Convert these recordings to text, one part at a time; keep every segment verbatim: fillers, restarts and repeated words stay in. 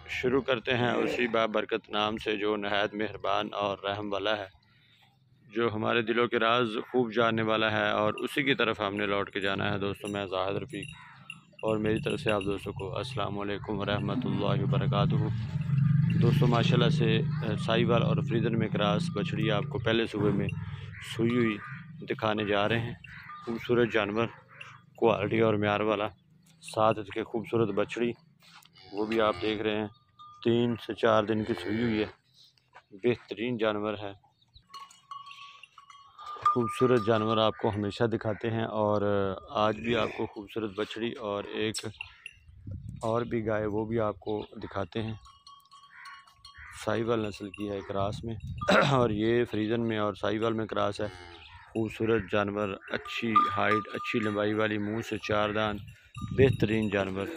शुरू करते हैं उसी बाबरकत नाम से जो नहायत मेहरबान और रहम वाला है, जो हमारे दिलों के राज खूब जानने वाला है, और उसी की तरफ हमने लौट के जाना है। दोस्तों, मैं ज़ाहिद रफ़ीक और मेरी तरफ से आप दोस्तों को अस्सलाम वालेकुम रहमतुल्लाहि व बरकातुहू। दोस्तों, माशाल्लाह से साहिवाल और फ्रीजन में क्रॉस बछड़ी आपको पहले सुबह में सुई हुई दिखाने जा रहे हैं। खूबसूरत जानवर, क्वालिटी और म्यार वाला, साथ इसके खूबसूरत बछड़ी वो भी आप देख रहे हैं। तीन से चार दिन की सुई हुई है, बेहतरीन जानवर है। खूबसूरत जानवर आपको हमेशा दिखाते हैं और आज भी आपको खूबसूरत बछड़ी और एक और भी गाय वो भी आपको दिखाते हैं। साहिवाल नस्ल की है क्रॉस में और ये फ्रीजन में और साहिवाल में क्रॉस है। खूबसूरत जानवर, अच्छी हाइट, अच्छी लंबाई वाली, मुंह से चार दांत, बेहतरीन जानवर।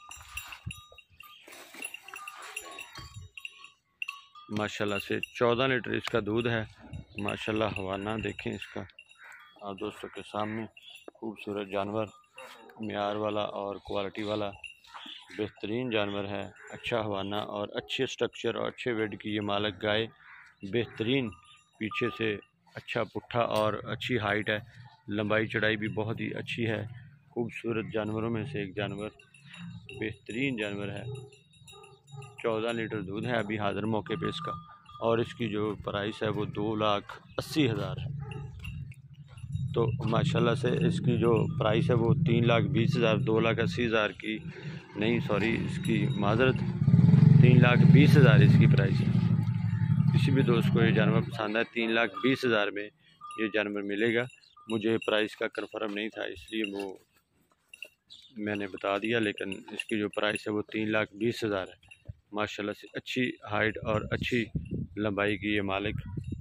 माशाल्लाह से चौदह लीटर इसका दूध है। माशाल्लाह हवाना देखें इसका आप दोस्तों के सामने। खूबसूरत जानवर, म्यार वाला और क्वालिटी वाला बेहतरीन जानवर है। अच्छा हवाना और अच्छे स्ट्रक्चर और अच्छे वेट की ये मालक गाय, बेहतरीन, पीछे से अच्छा पुट्ठा और अच्छी हाइट है। लंबाई चढ़ाई भी बहुत ही अच्छी है। खूबसूरत जानवरों में से एक जानवर, बेहतरीन जानवर है। चौदह लीटर दूध है अभी हाजिर मौके पे इसका, और इसकी जो प्राइस है वो दो लाख अस्सी हज़ार है। तो माशाल्लाह से इसकी जो प्राइस है वो तीन लाख बीस हज़ार, दो लाख अस्सी हज़ार की नहीं, सॉरी, इसकी माजरत, तीन लाख बीस हज़ार इसकी प्राइस है। किसी भी दोस्त को ये जानवर पसंद है, तीन लाख बीस हज़ार में ये जानवर मिलेगा। मुझे प्राइस का कंफर्म नहीं था इसलिए वो मैंने बता दिया, लेकिन इसकी जो प्राइस है वो तीन लाख बीस हज़ार है। माशाल्लाह से अच्छी हाइट और अच्छी लंबाई की ये मालिक,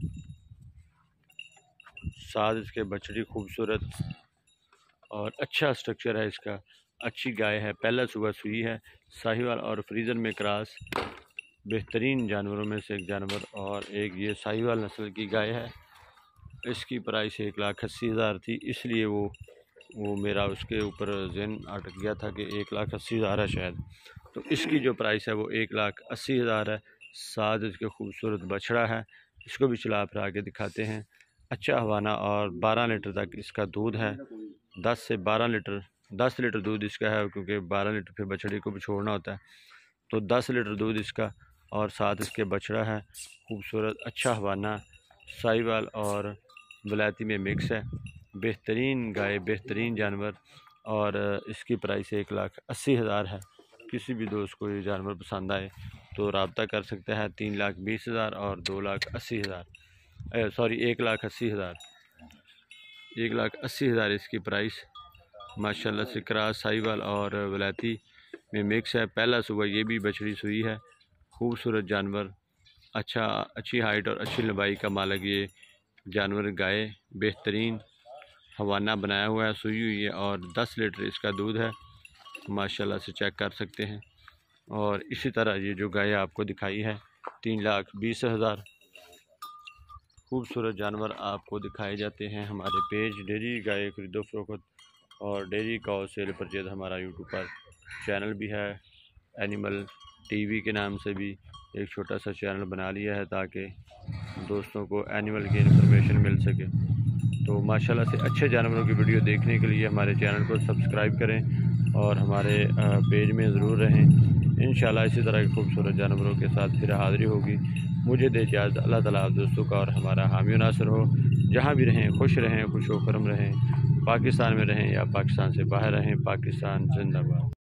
साथ इसके बछड़ी खूबसूरत और अच्छा स्ट्रक्चर है इसका। अच्छी गाय है, पहला सुबह सुई है। साहिवाल और फ्रीजन में क्रॉस, बेहतरीन जानवरों में से एक जानवर। और एक ये साहिवाल नस्ल की गाय है। इसकी प्राइस एक लाख अस्सी हज़ार थी, इसलिए वो वो मेरा उसके ऊपर ज़हन अटक गया था कि एक लाख अस्सी हज़ार है शायद। तो इसकी जो प्राइस है वो एक लाख अस्सी हज़ार है। साथ इसके खूबसूरत बछड़ा है, इसको भी चला फिरा के दिखाते हैं। अच्छा हवाना और बारह लीटर तक इसका दूध है। दस से बारह लीटर, दस लीटर दूध इसका है, क्योंकि बारह लीटर फिर बछड़ी को भी छोड़ना होता है। तो दस लीटर दूध इसका, और साथ इसके बछड़ा है खूबसूरत। अच्छा हवाना, साहिवाल और वलायती में मिक्स है। बेहतरीन गाय, बेहतरीन जानवर, और इसकी प्राइस एक लाख अस्सी हज़ार है। किसी भी दोस्त को ये जानवर पसंद आए तो रब्ता कर सकता है। तीन लाख बीस हज़ार और दो लाख अस्सी हज़ार, सॉरी एक लाख अस्सी हज़ार, एक लाख अस्सी हज़ार इसकी प्राइस। माशाल्लाह से क्रॉस साहिवाल और वलायती में मिक्स है। पहला सुबह ये भी बछड़ी सुई है। खूबसूरत जानवर, अच्छा अच्छी हाइट और अच्छी लंबाई का मालिक ये जानवर गाय, बेहतरीन हवाना बनाया हुआ है, सुई हुई है, और दस लीटर इसका दूध है। माशाल्लाह से चेक कर सकते हैं। और इसी तरह ये जो गाय आपको दिखाई है तीन लाख बीस हज़ार। खूबसूरत जानवर आपको दिखाए जाते हैं हमारे पेज डेयरी गाय खरीदो फरोख्त और डेयरी काऊ सेल परचेज। हमारा यूट्यूब पर चैनल भी है, एनिमल टीवी के नाम से भी एक छोटा सा चैनल बना लिया है ताकि दोस्तों को एनिमल की इन्फॉर्मेशन मिल सके। तो माशाल्लाह से अच्छे जानवरों की वीडियो देखने के लिए हमारे चैनल को सब्सक्राइब करें और हमारे पेज में ज़रूर रहें। इंशाल्लाह इसी तरह के खूबसूरत जानवरों के साथ फिर हाज़िरी होगी। मुझे दे इजाज़त। अल्लाह ताला आप दोस्तों का और हमारा हामी व नासिर हो। जहाँ भी रहें खुश रहें, खुश व करम रहें। पाकिस्तान में रहें या पाकिस्तान से बाहर रहें, पाकिस्तान जिंदाबाद।